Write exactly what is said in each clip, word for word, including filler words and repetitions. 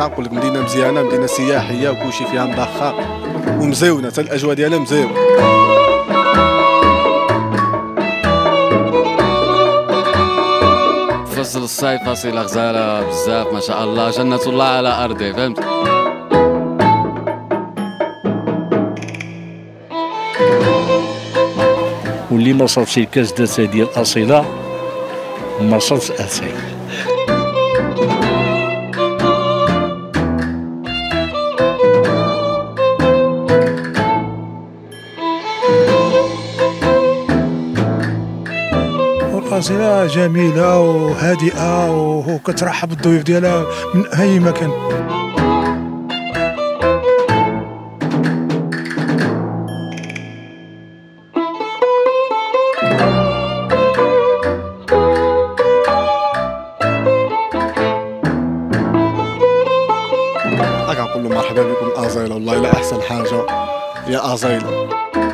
غنقول لك مدينه مزيانه، مدينه سياحيه وكلشي فيها مضخم ومزيونه، حتى الاجواء ديالها مزيونه. فصل الصيف فصيله غزاله بزاف ما شاء الله، جنة الله على ارضه، فهمت. واللي ما صافش الكاس داتها ديال اصيله ما صافش اصيل. اصيله جميله وهادئه وكترحب بالضيوف ديالها من اي مكان. كنقول له مرحبا بكم ازيله، والله الا احسن حاجه يا ازيله.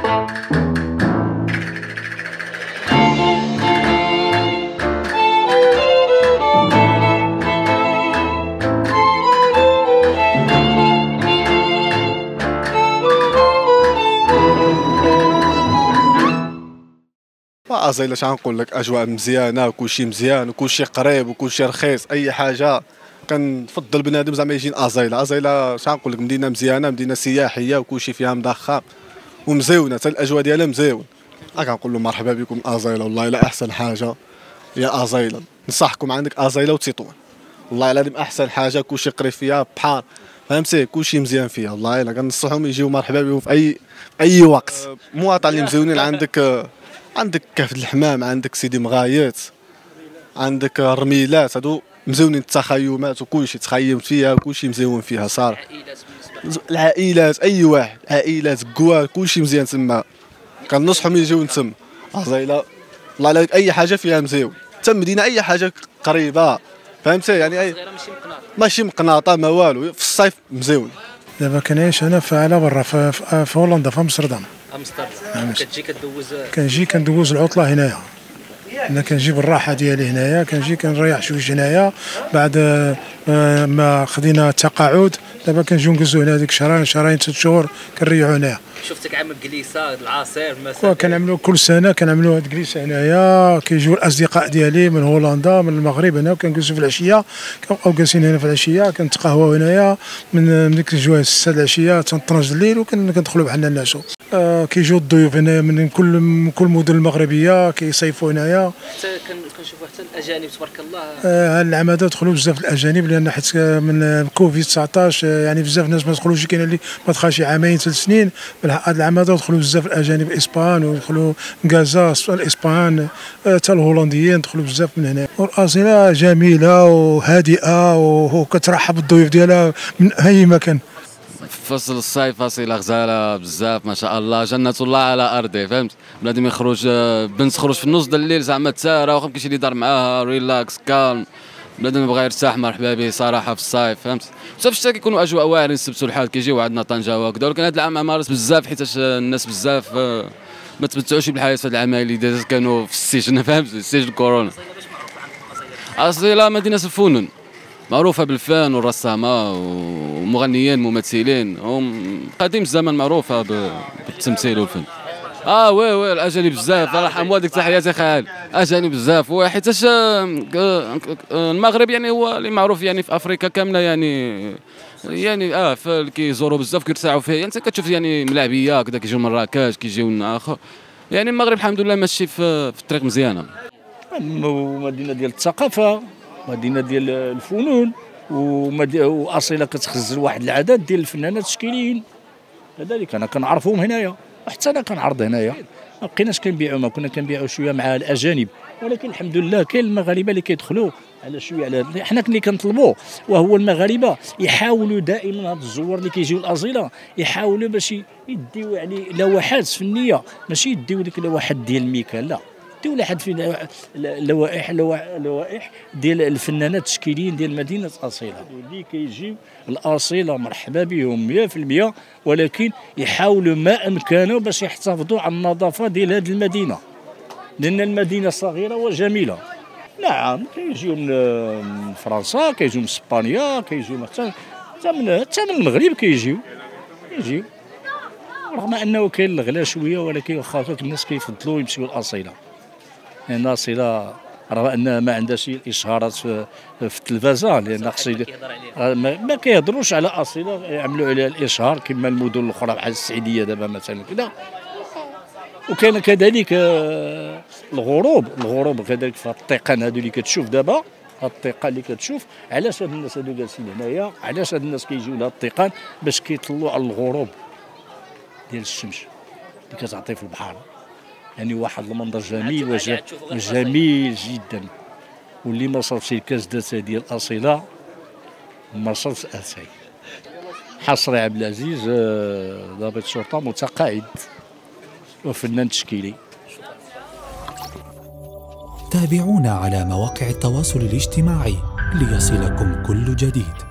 ازيله اش غنقول لك، اجواء مزيانه وكلشي مزيان وكلشي قريب وكلشي رخيص، اي حاجه كنفضل بنادم زعما يجي ازيله. ازيله اش غنقول لك، مدينه مزيانه، مدينه سياحيه وكلشي فيها مضخم ومزيونه، حتى الاجواء ديالها مزيونه. كنقول له مرحبا بكم ازيله، والله الا احسن حاجه يا ازيله. نصحكم عندك ازيله وتطوان، والله العظيم احسن حاجه، كلشي قريب فيها بحار، فهمتي، كلشي مزيان فيها. والله الا كنصحهم يجيو مرحبا بهم في اي اي وقت. مواطن اللي مزيونين عندك عندك كهف الحمام، عندك سيدي مغايات، عندك الرميلات، هادو مزيونين، التخيمات وكلشي تخيمت فيها وكلشي مزيون فيها صراحه. العائلات اي واحد، عائلات كوار، كلشي مزيان تما، كنصحهم يجيو تما ازيله. والله لا اي حاجه فيها مزيون، حتى المدينه اي حاجه قريبه، فهمتي يعني اي ماشي مقناطه ما والو، في الصيف مزيون. دابا كنعيش انا في على برا في, في هولندا في امستردام. امستردام كتجي كدوز كنجي كندوز العطله هنايا، انا كنجي بالراحه ديالي هنايا، كنجي كنريح شويه هنايا بعد ما خدينا التقاعد. دابا كنجيو نجلسو هنا ديك شهرين شهرين ست شهور كنريحو هنايا. شفتك عامل جليسه العصير مثلا، كنعملوا كل سنه كنعملوا هاد الجليسه هنايا. كيجيو الاصدقاء ديالي من هولندا من المغرب هنا، وكنجلسوا في العشيه، كنبقاو جالسين هنا في العشيه كنتقهواو هنايا من ديك الجواز ستة العشيه حتى اثناش الليل، وكندخلوا بحالنا نعسوا. آه كيجيو الضيوف هنا من كل من كل المدن المغربيه كيصيفوا هنايا. حتى كنشوفوا حتى الاجانب تبارك الله. آه العام هذا دخلوا بزاف الاجانب، لان حيت من كوفيد تسعطاش يعني بزاف الناس ما دخلوش، كاين اللي ما دخلش عامين ثلاث سنين. هذا العام هذا دخلوا بزاف الاجانب اسبان، ودخلوا غازا الاسبان، حتى الهولنديين دخلوا بزاف من هنا. والأصيلة جميله وهادئه وكترحب بالضيوف ديالها من اي مكان. فصل الصيف فصيله غزاله بزاف ما شاء الله، جنة الله على ارضه، فهمت. بنادم يخرج، بنت تخرج في النص ديال الليل زعما تسارى، واخا مكاينش اللي دار معاها ريلاكس كالم، بنادم بغا يرتاح مرحبا به صراحه في الصيف، فهمت. حتى في الشتاء كيكونوا اجواء واعرين، السبت والحد كيجيو عندنا طنجه وهكذا، ولكن هذا العام مارس بزاف حيتاش الناس بزاف ما تمتعوش بالحياه في هذه العامين اللي دازت كانوا في السجن، فهمت، السجن كورونا. اصيله مدينه الفنون، معروفه بالفن والرسامه ومغنيين ممثلين، هم قديم الزمن معروفه بالتمثيل والفن. اه وي وي الاجانب بزاف، الله يرحم والديك، تحياتي خال. اجانب بزاف، وحيتاش المغرب يعني هو اللي معروف يعني في افريقيا كامله، يعني يعني اه كيزوروا بزاف كيرتاحوا فيه. يعني انت كتشوف يعني ملاعبيه كذا كيجيو من مراكش كيجيو من اخر، يعني المغرب الحمد لله ماشي في, في الطريق مزيانه. مدينه ديال الثقافه، مدينه ديال الفنون، واصيله كتخزن واحد العدد ديال الفنانات التشكيليين. لذلك انا كنعرفهم هنايا، حتى انا كنعرض هنايا. ما بقيناش كنبيعوا، ما كنا كنبيعوا شويه مع الاجانب، ولكن الحمد لله كاين المغاربه اللي كيدخلوا على شويه على حنا اللي كنطلبوا، وهو المغاربه يحاولوا دائما هاد الزوار اللي كيجيو الاصيله يحاولوا باش يديو يعني لوحات فنيه، ماشي يديو ديك اللوحات ديال الميكا، لا ديو واحد في لوائح لوائح ديال الفنانات التشكيليين ديال مدينه اصيله اللي كيجيو الاصيله مرحبا بهم مئة في المئة، ولكن يحاولوا ما امكانه باش يحتفظوا على النظافه ديال هذه المدينه، لان المدينه صغيره وجميله. نعم كيجيو من فرنسا، كيجيو من اسبانيا، كيجيو حتى حتى من حتى من المغرب كيجيو كيجيو رغم انه كاين الغلا شويه، ولكن واخا هكاك الناس كيفضلوا يمشيو للاصيله، لان الاصيله رغم انها ما عندهاش الاشهارات في, في التلفازه، لان خصي ما, ما كيهضروش على اصيله يعملوا عليها الاشهار كما المدن الاخرى بحال السعيديه دابا مثلا كذا. وكان كذلك الغروب الغروب كذلك في التقن هادو اللي كتشوف دابا، هاد التقان اللي كتشوف. علاش هاد الناس هادو جالسين هنايا؟ علاش هاد الناس كيجيو لهاد التقان؟ باش كيطلعوا على الغروب ديال الشمس اللي كتعطي في البحر. يعني واحد المنظر جميل وجميل جدا. واللي ما صرفش الكاس داتها ديال الاصيله ما صرفش اتاي. حصري عبد العزيز ضابط شرطه متقاعد وفنان تشكيلي. تابعونا على مواقع التواصل الاجتماعي ليصلكم كل جديد.